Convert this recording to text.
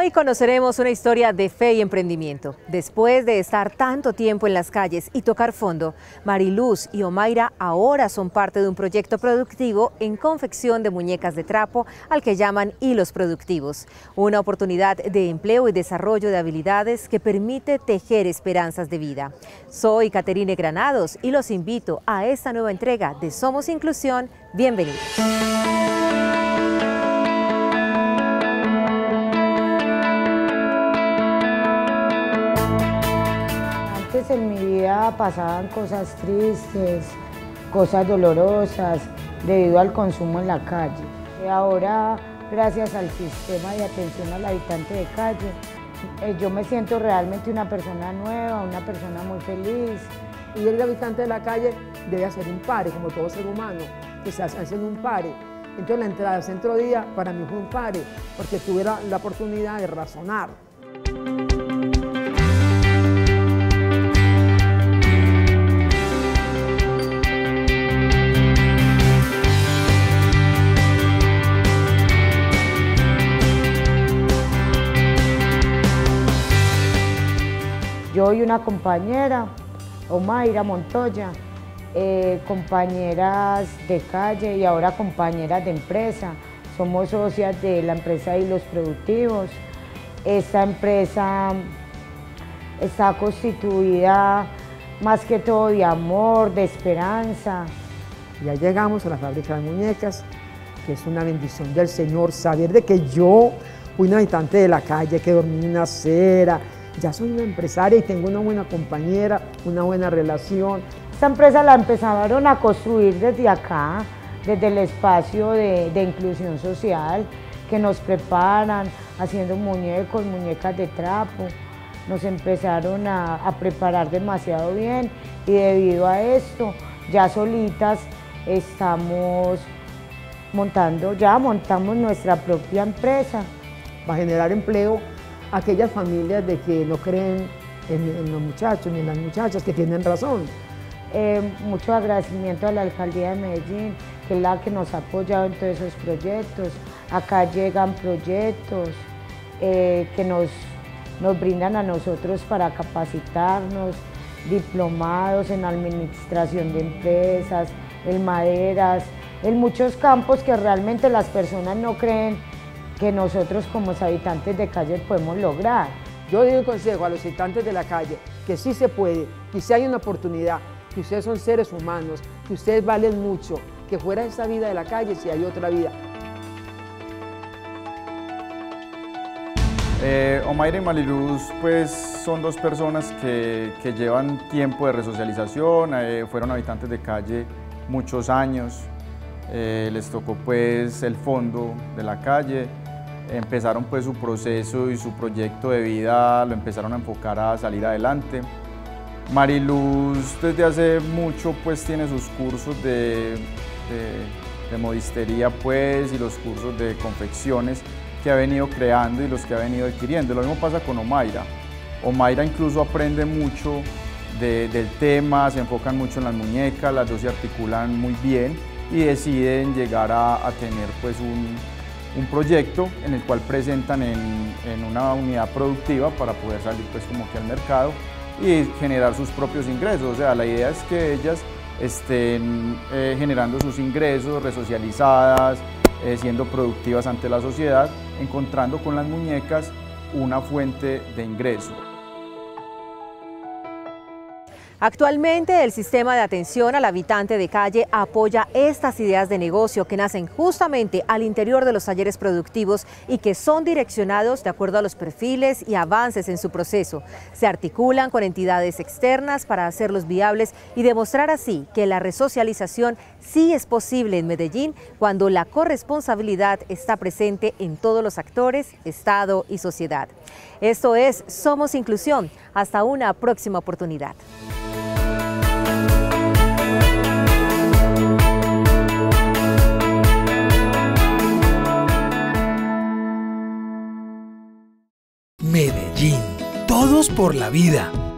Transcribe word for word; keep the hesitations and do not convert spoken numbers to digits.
Hoy conoceremos una historia de fe y emprendimiento. Después de estar tanto tiempo en las calles y tocar fondo, Mariluz y Omaira ahora son parte de un proyecto productivo en confección de muñecas de trapo al que llaman hilos productivos. Una oportunidad de empleo y desarrollo de habilidades que permite tejer esperanzas de vida. Soy Caterine Granados y los invito a esta nueva entrega de Somos Inclusión. Bienvenidos. Antes en mi vida pasaban cosas tristes, cosas dolorosas debido al consumo en la calle. Y ahora, gracias al sistema de atención al habitante de calle, eh, yo me siento realmente una persona nueva, una persona muy feliz. Y el habitante de la calle debe hacer un pare, como todo ser humano, que se hace haciendo un pare. Entonces la entrada al centro día para mí fue un pare, porque tuve la, la oportunidad de razonar. Yo y una compañera, Omaira Montoya, eh, compañeras de calle y ahora compañeras de empresa. Somos socias de la empresa Hilos Productivos. Esta empresa está constituida más que todo de amor, de esperanza. Ya llegamos a la fábrica de muñecas, que es una bendición del Señor, saber de que yo fui un habitante de la calle, que dormí en una acera. Ya soy una empresaria y tengo una buena compañera, una buena relación. Esta empresa la empezaron a construir desde acá, desde el espacio de, de inclusión social, que nos preparan haciendo muñecos, muñecas de trapo. Nos empezaron a, a preparar demasiado bien y debido a esto, ya solitas estamos montando, ya montamos nuestra propia empresa. Va a generar empleo a aquellas familias de que no creen en, en los muchachos ni en las muchachas, que tienen razón. Eh, mucho agradecimiento a la Alcaldía de Medellín, que es la que nos ha apoyado en todos esos proyectos. Acá llegan proyectos eh, que nos, nos brindan a nosotros para capacitarnos, diplomados en administración de empresas, en maderas, en muchos campos que realmente las personas no creen que nosotros como habitantes de calle podemos lograr. Yo doy un consejo a los habitantes de la calle, que sí se puede, que sí hay una oportunidad, que ustedes son seres humanos, que ustedes valen mucho, que fuera de esa vida de la calle si hay otra vida. Eh, Omaira y Mariluz pues son dos personas que, que llevan tiempo de resocialización, eh, fueron habitantes de calle muchos años, eh, les tocó pues el fondo de la calle. Empezaron pues su proceso y su proyecto de vida, lo empezaron a enfocar a salir adelante. Mariluz desde hace mucho pues tiene sus cursos de, de, de modistería pues y los cursos de confecciones que ha venido creando y los que ha venido adquiriendo. Lo mismo pasa con Omaira. Omaira incluso aprende mucho de, del tema, se enfocan mucho en las muñecas, las dos se articulan muy bien y deciden llegar a, a tener pues un un proyecto en el cual presentan en, en una unidad productiva para poder salir pues como que al mercado y generar sus propios ingresos. O sea, la idea es que ellas estén eh, generando sus ingresos, resocializadas, eh, siendo productivas ante la sociedad, encontrando con las muñecas una fuente de ingreso. Actualmente, el sistema de atención al habitante de calle apoya estas ideas de negocio que nacen justamente al interior de los talleres productivos y que son direccionados de acuerdo a los perfiles y avances en su proceso. Se articulan con entidades externas para hacerlos viables y demostrar así que la resocialización sí es posible en Medellín cuando la corresponsabilidad está presente en todos los actores, Estado y sociedad. Esto es Somos Inclusión. Hasta una próxima oportunidad. Medellín, todos por la vida.